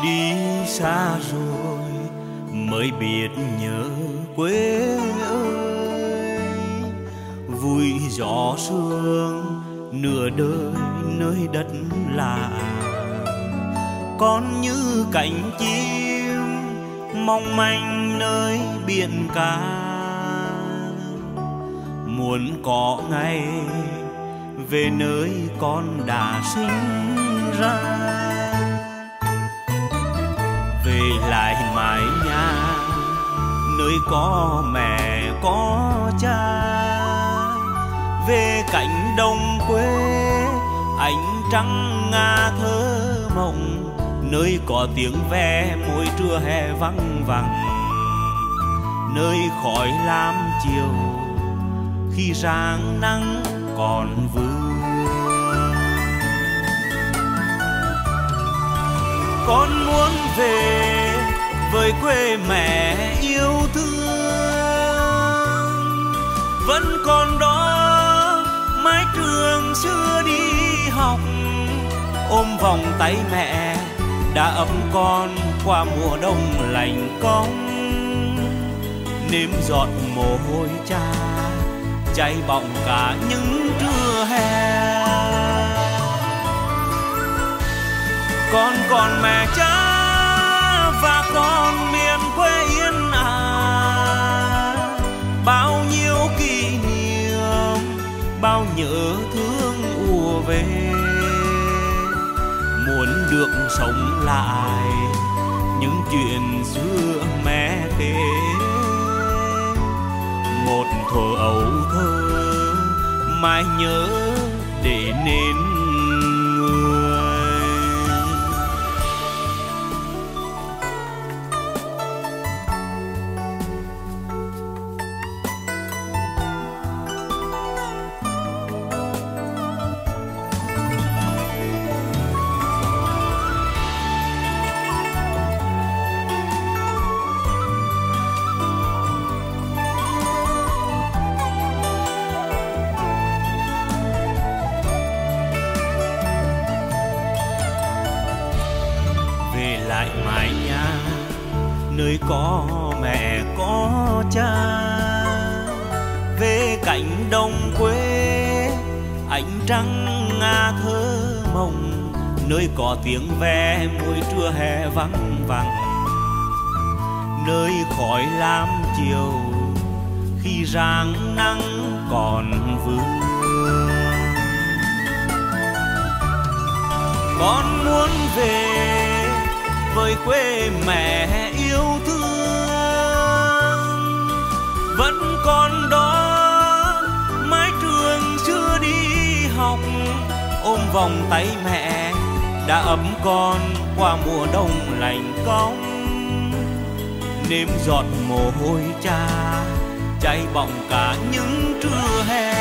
Đi xa rồi mới biết nhớ quê ơi, vui gió sương nửa đời nơi đất lạ. Con như cánh chim mong manh nơi biển cả, muốn có ngày về nơi con đã sinh ra. Về lại mái nhà nơi có mẹ có cha, về cánh đồng quê ánh trăng ngà thơ mộng, nơi có tiếng ve mỗi trưa hè vắng vắng, nơi khói lam chiều khi rạng nắng còn vương. Con muốn về với quê mẹ yêu thương, vẫn còn đó mái trường xưa đi học, ôm vòng tay mẹ đã ấm con qua mùa đông lạnh cóng. Nếm giọt mồ hôi cha cháy bỏng cả những trưa hè. Con còn mẹ cha và con miền quê yên ả, bao nhiêu kỷ niệm bao nhớ thương ùa về. Muốn được sống lại những chuyện xưa mẹ kể, một thuở ấu thơ mãi nhớ để nên người. Lại mái nhà nơi có mẹ có cha, về cánh đồng quê ánh trăng ngà thơ mộng, nơi có tiếng ve mỗi trưa hè vắng vắng, nơi khói lam chiều khi rạng nắng còn vương. Con muốn về với quê mẹ yêu thương, vẫn còn đó mái trường xưa đi học, ôm vòng tay mẹ đã ấm con qua mùa đông lạnh cóng. Nếm giọt mồ hôi cha cháy bỏng cả những trưa hè.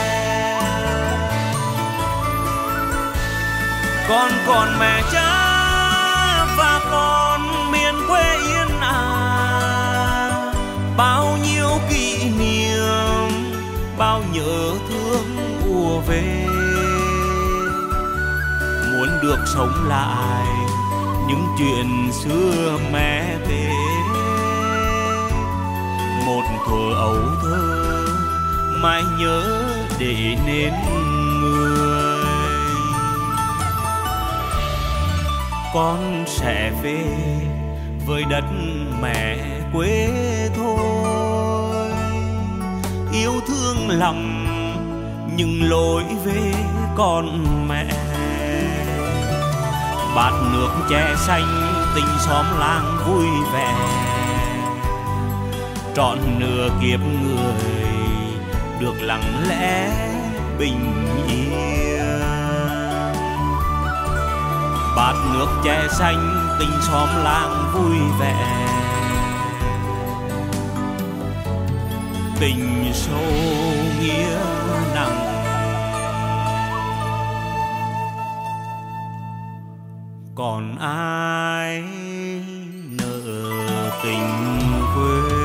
Con còn mẹ cha và con miền quê yên ả, bao nhiêu kỷ niệm bao nhớ thương ùa về. Muốn được sống lại những chuyện xưa mẹ kể, một thuở ấu thơ mãi nhớ để nên người. Con sẽ về với đất mẹ quê thôi, yêu thương lắm nhưng lối về con mẹ. Bát nước chè xanh tình xóm làng vui vẻ, trọn nửa kiếp người được lặng lẽ bình yên. Bát nước chè xanh tình xóm làng vui vẻ, tình sâu nghĩa nặng. Còn ai nợ tình quê.